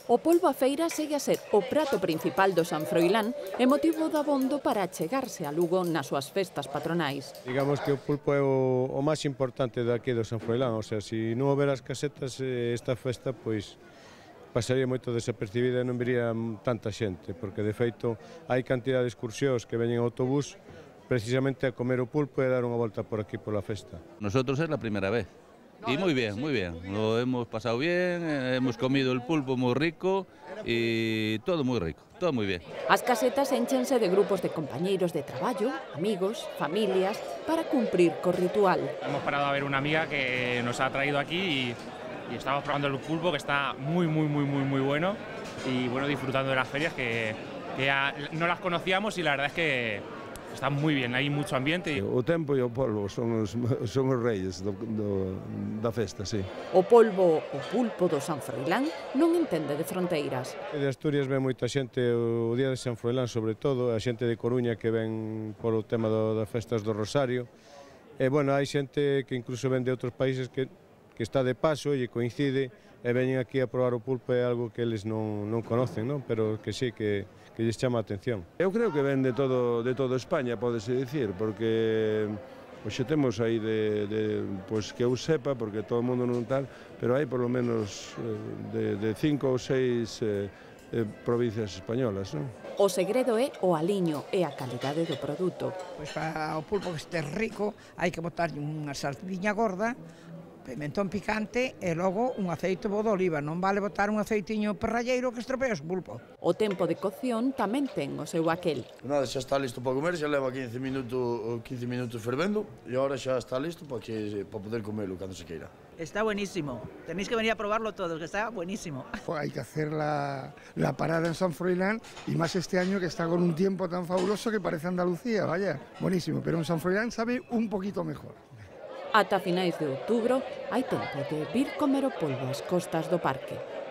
O polvo a feira segue a ser o prato principal do San Froilán e motivo de abondo para achegarse a Lugo nas súas festas patronais. Digamos que o pulpo é o máis importante daqui do San Froilán, o sea, se non houber as casetas, esta festa, pois, pasaría moito desapercibida e non viría tanta xente, porque de feito hai cantidad de excursións que veñen en autobús precisamente a comer o pulpo e dar unha volta por aquí pola festa. Nosotros es la primera vez. Y muy bien, lo hemos pasado bien, hemos comido el pulpo muy rico y todo muy rico, todo muy bien. As casetas énchense de grupos de compañeiros de traballo, amigos, familias, para cumprir co ritual. Hemos parado a ver una amiga que nos ha traído aquí y estamos probando el pulpo, que está muy bueno, y bueno, disfrutando de las ferias que ya no las conocíamos y la verdad es que está muy bien, hay mucho ambiente. O tempo e o polvo son os reis da festa, sí. O polvo, o pulpo do San Froilán, non entende de fronteiras. De Asturias ven moita xente o día de San Froilán, sobre todo, a xente de Coruña que ven polo tema das festas do Rosario. E, bueno, hai xente que incluso ven de outros países que está de paso e coincide e veñen aquí a probar o pulpo, é algo que eles non conocen, non? Pero que sí, que lles chama a atención. Eu creo que ven de todo España, pódese dicir, porque hoxe temos aí pois que eu sepa, porque todo o mundo non tal, pero hai por lo menos de 5 ou 6 provincias españolas, non? O segredo é o aliño e a calidade do produto. Pois para o pulpo que este rico hai que botarlle unha salsiña gorda, pimentón picante e logo un aceite bo de oliva. Non vale botar un aceitiño perralleiro que estropea o pulpo. O tempo de cocción tamén ten o seu aquel. Nada, xa está listo para comer, xa leva 15 minutos fervendo e agora xa está listo para poder comerlo cando se queira. Está buenísimo, tenéis que venir a probarlo todos, que está buenísimo. Hay que hacer la parada en San Froilán y más este año que está con un tiempo tan fabuloso que parece Andalucía, vaya, buenísimo, pero en San Froilán sabe un poquito mejor. Ata finais de outubro hai tempo de vir comer o polvo ás costas do parque.